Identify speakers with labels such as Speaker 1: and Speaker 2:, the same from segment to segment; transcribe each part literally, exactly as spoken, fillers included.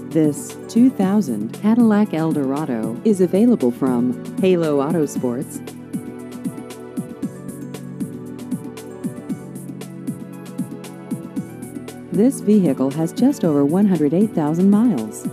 Speaker 1: This two thousand Cadillac Eldorado is available from Halo Autosports. This vehicle has just over one hundred eight thousand miles.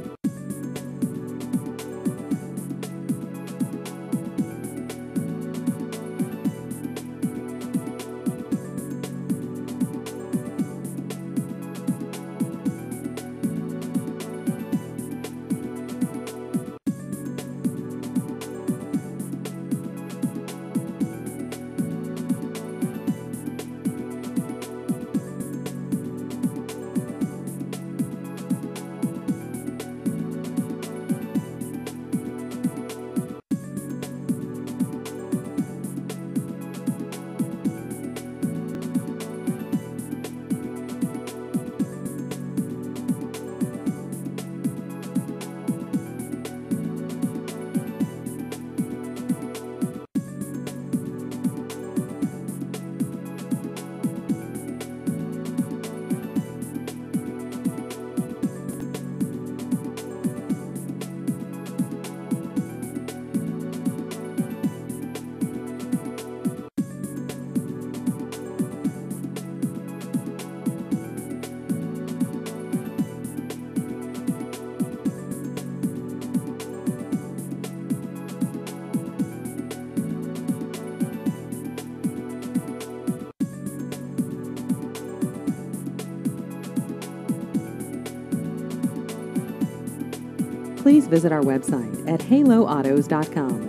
Speaker 1: Please visit our website at halo autos dot com.